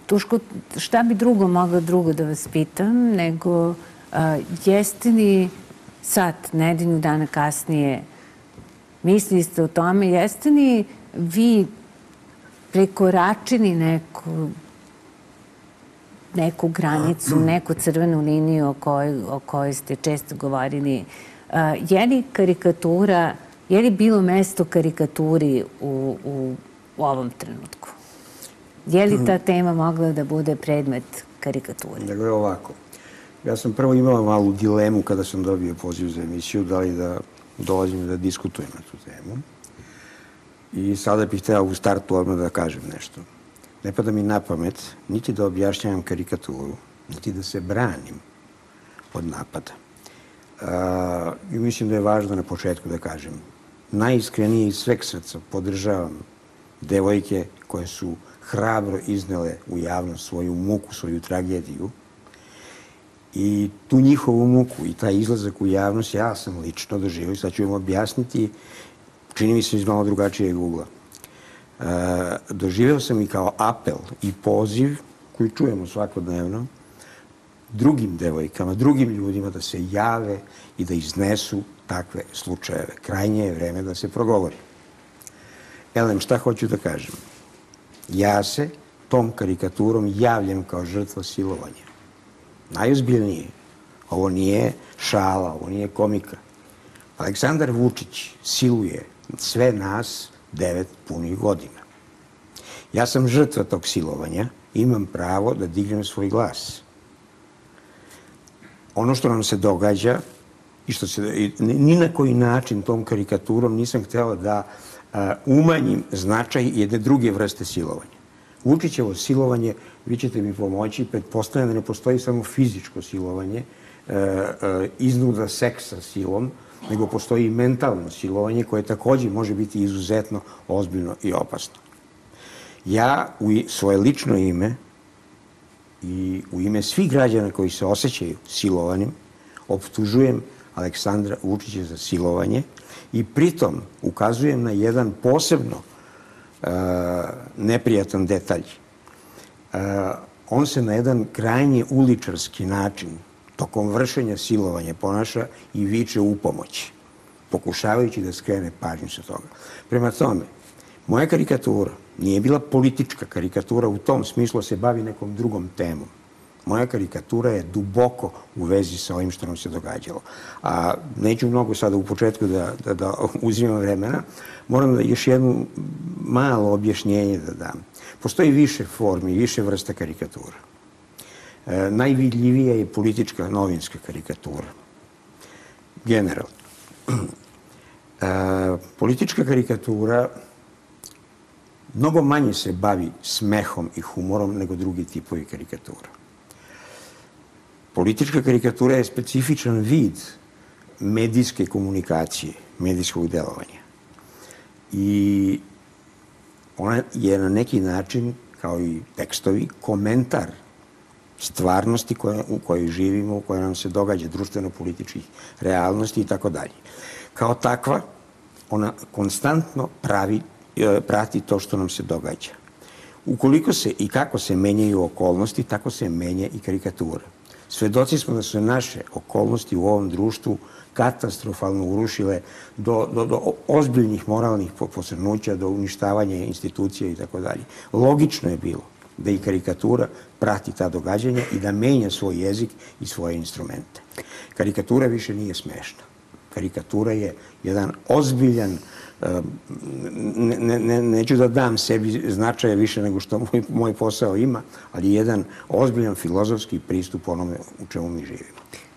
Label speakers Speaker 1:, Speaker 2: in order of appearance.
Speaker 1: Duško, šta bi mogla drugo da vas pitam, nego jeste li sad, nedelju dana kasnije, mislili ste o tome, jeste li vi prekoračili neku granicu, neku crvenu liniju o kojoj ste često govorili? Je li karikatura, je li bilo mesto karikaturi u ovom trenutku? Je li ta tema mogla da bude predmet karikature?
Speaker 2: Dakle, ovako. Ja sam prvo imala malu dilemu kada sam dobio poziv za emisiju, da li da dolazim da diskutujem na tu temu. I sada bih hteo u startu odmah da kažem nešto. Ne pada mi na pamet niti da objašnjavam karikaturu, niti da se branim od napada. I mislim da je važno na početku da kažem. Najiskrenije iz sveg srca podržavam devojke koje su hrabro iznele u javnost svoju muku, svoju tragediju. I tu njihovu muku i taj izlazak u javnost ja sam lično doživio i sad ću vam objasniti, čini mi se iz malo drugačijeg ugla. Doživeo sam i kao apel i poziv koji čujemo svakodnevno drugim devojkama, drugim ljudima da se jave i da iznesu takve slučajeve. Krajnje je vreme da se progovori. Elem, šta hoću da kažem? Ja se tom karikaturom javljam kao žrtva silovanja. Najozbiljnije. Ovo nije šala, ovo nije komika. Aleksandar Vučić siluje sve nas 9 punih godina. Ja sam žrtva tog silovanja, imam pravo da dignem svoj glas. Ono što nam se događa i što se ni na koji način tom karikaturom nisam hteo da umanjim značaj jedne druge vrste silovanja. Vučićevo silovanje, vi ćete mi pomoći, pretpostavljam da ne postoji samo fizičko silovanje, iznuda seksa silom, nego postoji i mentalno silovanje koje takođe može biti izuzetno ozbiljno i opasno. Ja u svoje lično ime i u ime svih građana koji se osjećaju silovanim, optužujem Aleksandra Vučića za silovanje i pritom ukazujem na jedan posebno neprijatan detalj. On se na jedan krajnje uličarski način tokom vršenja silovanja ponaša i viče u pomoć, pokušavajući da skrene pažnju sa toga. Prema tome, moja karikatura nije bila politička karikatura, u tom smislu se bavi nekom drugom temom. Moja karikatura je duboko u vezi sa ovim što nam se događalo. A neću mnogo sada u početku da uzimam vremena. Moram da još jedno malo objašnjenje da dam. Postoji više formi, više vrsta karikatura. Najvidljivija je politička novinska karikatura. Generalno. Politička karikatura mnogo manje se bavi smehom i humorom nego drugi tipovi karikatura. Politička karikatura je specifičan vid medijske komunikacije, medijskog delovanja. I ona je na neki način, kao i tekstovi, komentar stvarnosti u kojoj živimo, u kojoj nam se događa društveno-političkih realnosti i tako dalje. Kao takva, ona konstantno prati to što nam se događa. Ukoliko se i kako se menjaju okolnosti, tako se menja i karikatura. Svedoci smo da su naše okolnosti u ovom društvu katastrofalno urušile do ozbiljnih moralnih posrnuća, do uništavanja institucija i tako dalje. Logično je bilo da i karikatura prati ta događanja i da menja svoj jezik i svoje instrumente. Karikatura više nije smešna. Karikatura je jedan ozbiljan, neću da dam sebi značaje više nego što moj posao ima, ali jedan ozbiljan filozofski pristup onome u čemu mi živimo.